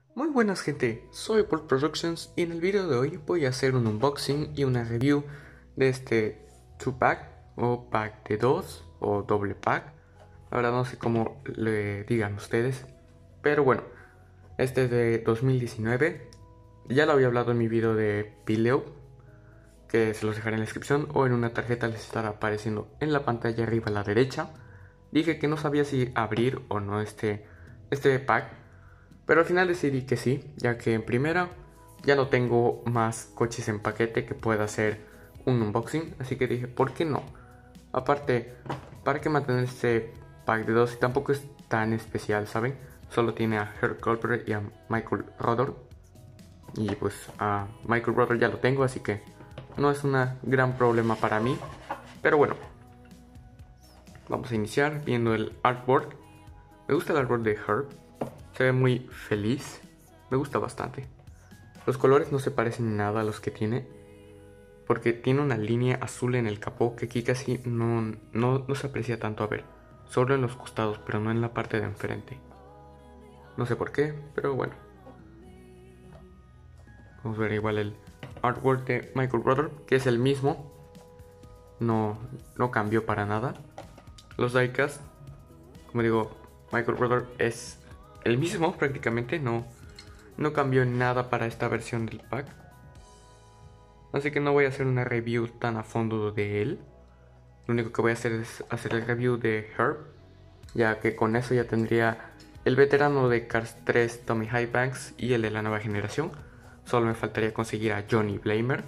Muy buenas gente, soy Paul Productions y en el video de hoy voy a hacer un unboxing y una review de este 2-pack o pack de 2 o doble pack. La verdad no sé cómo le digan ustedes, pero bueno, este es de 2019. Ya lo había hablado en mi video de Pileo, que se los dejaré en la descripción o en una tarjeta les estará apareciendo en la pantalla arriba a la derecha. Dije que no sabía si abrir o no este pack, pero al final decidí que sí, ya que en primera ya no tengo más coches en paquete que pueda hacer un unboxing, así que dije, ¿por qué no? Aparte, ¿para qué mantener este pack de 2 y tampoco es tan especial, ¿saben? Solo tiene a Herb Culper y a Michael Rodor. Y pues a Michael Rodor ya lo tengo, así que no es un gran problema para mí. Pero bueno, vamos a iniciar viendo el artwork. Me gusta el artwork de Herb. Se ve muy feliz, me gusta bastante. Los colores no se parecen nada a los que tiene, porque tiene una línea azul en el capó que aquí casi no se aprecia tanto a ver. Solo en los costados, pero no en la parte de enfrente. No sé por qué, pero bueno. Vamos a ver igual el artwork de Michael Rodor, que es el mismo. No cambió para nada. Los diecast, como digo, Michael Rodor es el mismo prácticamente, no cambió nada para esta versión del pack. Así que no voy a hacer una review tan a fondo de él. Lo único que voy a hacer es hacer el review de Herb, ya que con eso ya tendría el veterano de Cars 3 Tommy Highbanks y el de la nueva generación. Solo me faltaría conseguir a Johnny Blamer.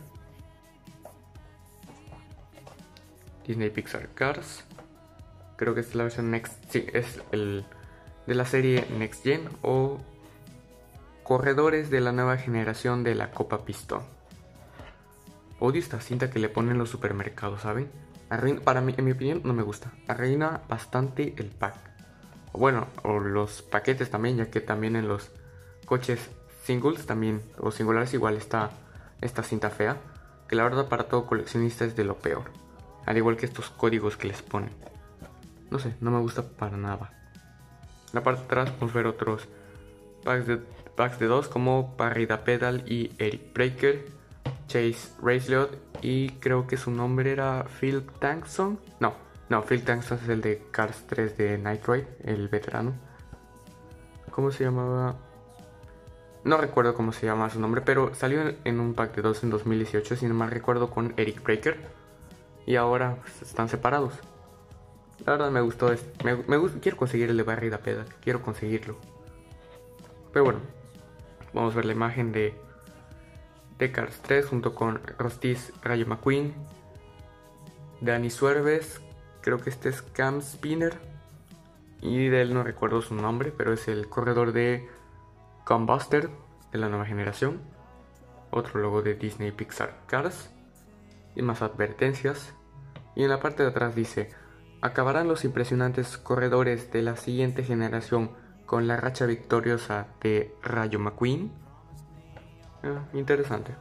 Disney Pixar Cars. Creo que es la versión Next. Sí, es el de la serie Next Gen o corredores de la nueva generación de la Copa Pistón. Odio esta cinta que le ponen en los supermercados, ¿saben? Para mí, en mi opinión, no me gusta. Arruina bastante el pack. Bueno, o los paquetes también, ya que también en los coches singles también, o singulares igual está esta cinta fea, que la verdad para todo coleccionista es de lo peor. Al igual que estos códigos que les ponen. No sé, no me gusta para nada. En la parte de atrás podemos ver otros packs de 2 como Parrida Pedal y Eric Breaker, Chase Racelot y creo que su nombre era Phil Tankson. No, Phil Tankson es el de Cars 3 de Nitroid, el veterano. ¿Cómo se llamaba? No recuerdo cómo se llama su nombre, pero salió en un pack de 2 en 2018, si no mal recuerdo, con Eric Breaker. Y ahora pues, están separados. La verdad me gustó quiero conseguir el de Barrida Pedal, quiero conseguirlo. Pero bueno, vamos a ver la imagen de Cars 3 junto con Rostis Rayo McQueen, Danny Suerves, creo que este es Cam Spinner, y de él no recuerdo su nombre, pero es el corredor de Combuster de la nueva generación. Otro logo de Disney Pixar Cars y más advertencias. Y en la parte de atrás dice: acabarán los impresionantes corredores de la siguiente generación con la racha victoriosa de Rayo McQueen. Interesante.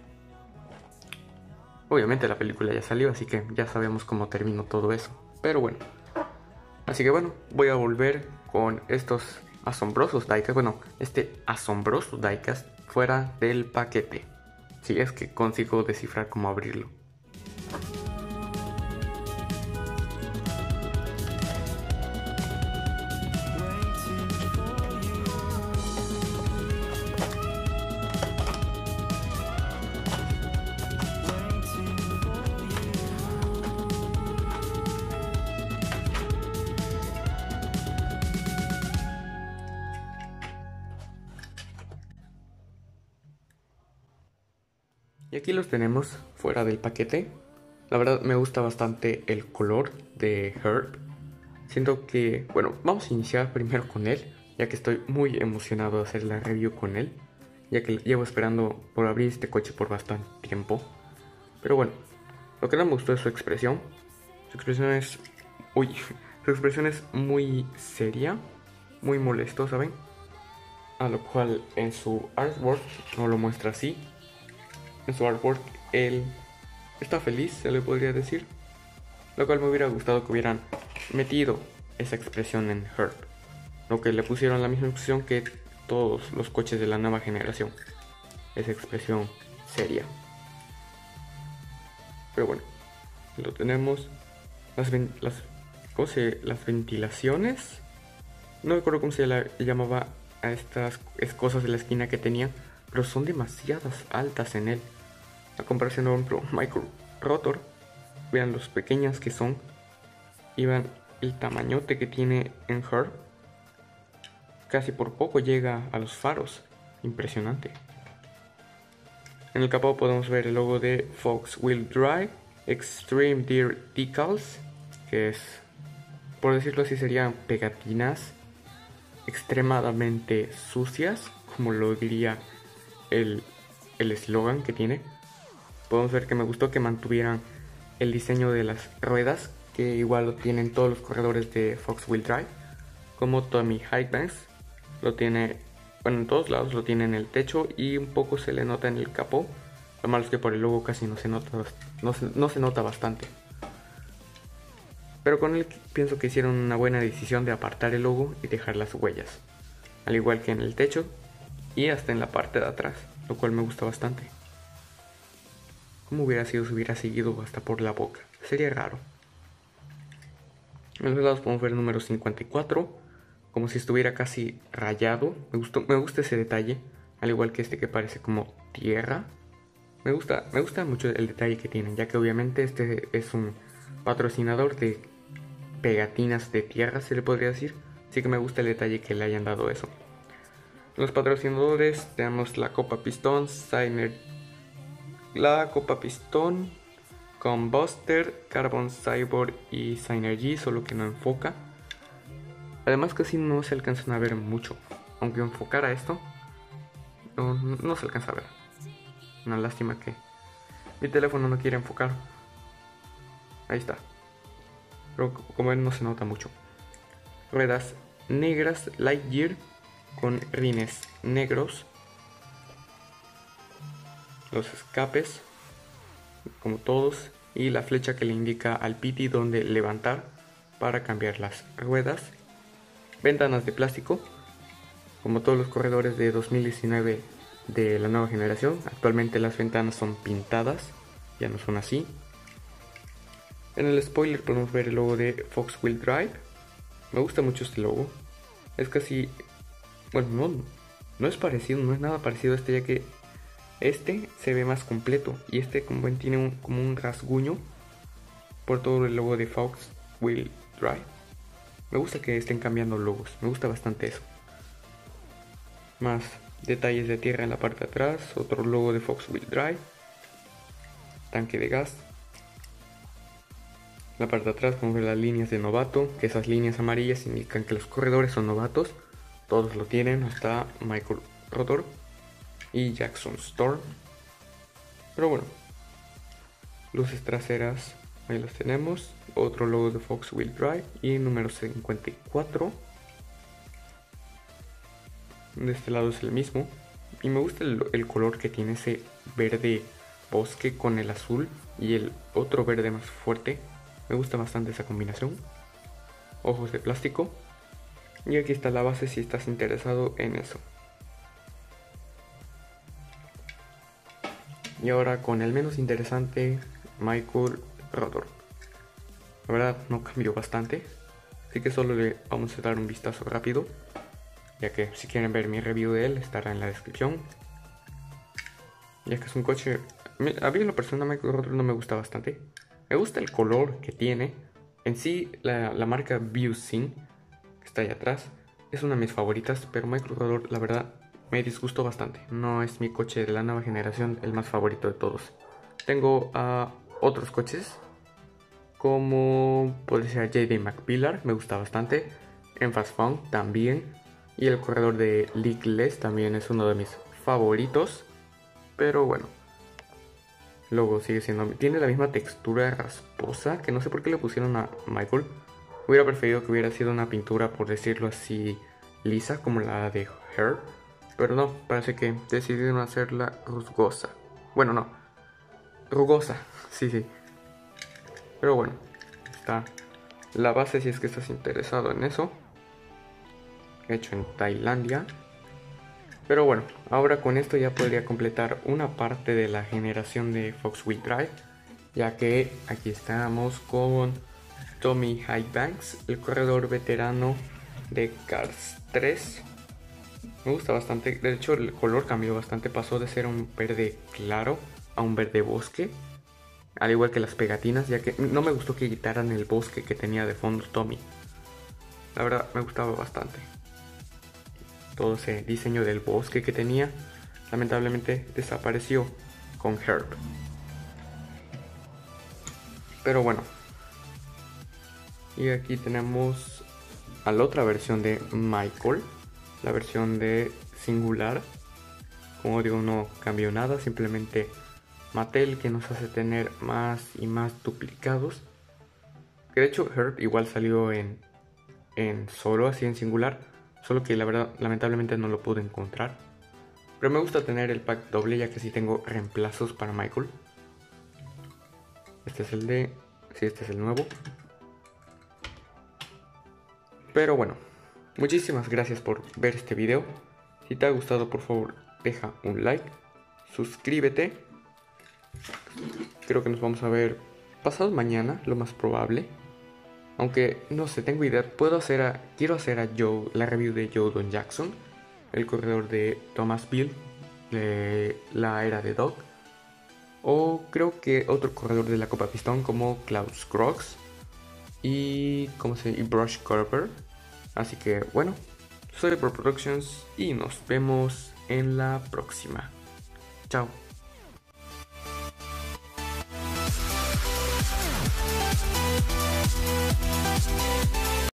Obviamente la película ya salió, así que ya sabemos cómo terminó todo eso. Pero bueno. Así que bueno, voy a volver con estos asombrosos diecast. Bueno, este asombroso diecast fuera del paquete. Si es que consigo descifrar cómo abrirlo. Y aquí los tenemos fuera del paquete. La verdad me gusta bastante el color de Herb. Siento que, bueno, vamos a iniciar primero con él, ya que estoy muy emocionado de hacer la review con él, ya que llevo esperando por abrir este coche por bastante tiempo. Pero bueno, lo que no me gustó es su expresión. Su expresión es... Uy, su expresión es muy seria, muy molesto, ¿saben? A lo cual en su artwork no lo muestra así. En su artwork él está feliz, se le podría decir. Lo cual me hubiera gustado que hubieran metido esa expresión en Herb. Lo que le pusieron la misma expresión que todos los coches de la nueva generación. Esa expresión seria. Pero bueno, lo tenemos. Las ventilaciones. No recuerdo cómo se llamaba a estas cosas de la esquina que tenía, pero son demasiadas altas en él. A comparación, por ejemplo, Micro Rotor, vean los pequeñas que son, y vean el tamañote que tiene en Her. Casi por poco llega a los faros. Impresionante. En el capó podemos ver el logo de Fox Wheel Drive Extreme Deer Decals, que es, por decirlo así, serían pegatinas extremadamente sucias, como lo diría el eslogan que tiene. Podemos ver que me gustó que mantuvieran el diseño de las ruedas, que igual lo tienen todos los corredores de Fox Wheel Drive, como Tommy Highbanks lo tiene, bueno, en todos lados lo tiene en el techo y un poco se le nota en el capó. Lo malo es que por el logo casi no se nota bastante. Pero con él pienso que hicieron una buena decisión de apartar el logo y dejar las huellas, al igual que en el techo y hasta en la parte de atrás, lo cual me gusta bastante. ¿Cómo hubiera sido si hubiera seguido hasta por la boca? Sería raro. En los lados podemos ver el número 54, como si estuviera casi rayado. Me gusta ese detalle, al igual que este que parece como tierra. Me gusta mucho el detalle que tienen, ya que obviamente este es un patrocinador de pegatinas de tierra, se le podría decir. Así que me gusta el detalle que le hayan dado eso. Los patrocinadores tenemos la Copa Pistón, la Copa Pistón, Combustor, Carbon Cyborg y Synergy, solo que no enfoca. Además casi no se alcanzan a ver mucho, aunque enfocara esto, no se alcanza a ver. Una lástima que mi teléfono no quiere enfocar. Ahí está. Pero como ven no se nota mucho. Ruedas negras Lightyear con rines negros. Los escapes, como todos, y la flecha que le indica al Pity donde levantar para cambiar las ruedas. Ventanas de plástico, como todos los corredores de 2019 de la nueva generación. Actualmente las ventanas son pintadas, ya no son así. En el spoiler podemos ver el logo de Fox Wheel Drive. Me gusta mucho este logo. Es casi, bueno, no es parecido, no es nada parecido a este, ya que este se ve más completo y este como ven tiene como un rasguño por todo el logo de Fox Wheel Drive. Me gusta que estén cambiando logos, me gusta bastante eso. Más detalles de tierra en la parte de atrás, otro logo de Fox Wheel Drive, tanque de gas. En la parte de atrás podemos ver las líneas de novato, que esas líneas amarillas indican que los corredores son novatos. Todos lo tienen, hasta Michael Rotor y Jackson Storm. Pero bueno, luces traseras, ahí las tenemos. Otro logo de Fox Wheel Drive y número 54. De este lado es el mismo. Y me gusta el color que tiene, ese verde bosque con el azul y el otro verde más fuerte. Me gusta bastante esa combinación. Ojos de plástico. Y aquí está la base si estás interesado en eso. Y ahora con el menos interesante, Michael Rotor. La verdad no cambió bastante, así que solo le vamos a dar un vistazo rápido, ya que si quieren ver mi review de él estará en la descripción. Ya que es un coche, a mí en lo personal Michael Rotor no me gusta bastante. Me gusta el color que tiene. En sí la marca Busing, que está ahí atrás, es una de mis favoritas, pero Michael Rotor la verdad me disgustó bastante. No es mi coche de la nueva generación el más favorito de todos. Tengo otros coches, como puede ser JD McPillar, me gusta bastante. En Fast Fun también. Y el corredor de Leakless también es uno de mis favoritos. Pero bueno, luego sigue siendo, tiene la misma textura rasposa, que no sé por qué le pusieron a Michael. Hubiera preferido que hubiera sido una pintura, por decirlo así, lisa, como la de Her. Pero no, parece que decidieron hacerla rugosa. Bueno, no, rugosa, sí. Pero bueno, está la base si es que estás interesado en eso. Hecho en Tailandia. Pero bueno, ahora con esto ya podría completar una parte de la generación de Fox Wheel Drive, ya que aquí estamos con Tommy Highbanks, el corredor veterano de Cars 3. Me gusta bastante, de hecho el color cambió bastante, pasó de ser un verde claro a un verde bosque, al igual que las pegatinas, ya que no me gustó que quitaran el bosque que tenía de fondo Tommy. La verdad me gustaba bastante. Todo ese diseño del bosque que tenía, lamentablemente desapareció con Herb. Pero bueno. Y aquí tenemos a la otra versión de Michael, la versión de singular. Como digo, no cambió nada, simplemente Mattel que nos hace tener más y más duplicados. Que de hecho Herb igual salió en solo, así en singular, solo que la verdad lamentablemente no lo pude encontrar. Pero me gusta tener el pack doble, ya que así tengo reemplazos para Michael. Este es el de... sí, este es el nuevo. Pero bueno, muchísimas gracias por ver este video. Si te ha gustado, por favor, deja un like, suscríbete. Creo que nos vamos a ver pasado mañana, lo más probable. Aunque no sé, tengo idea. Quiero hacer a Joe la review de Joe Don Jackson, el corredor de Thomasville, de la era de Doc. O creo que otro corredor de la Copa Pistón como Klaus Crox y Brush Corber. Así que bueno, soy de Pro Productions y nos vemos en la próxima. Chao.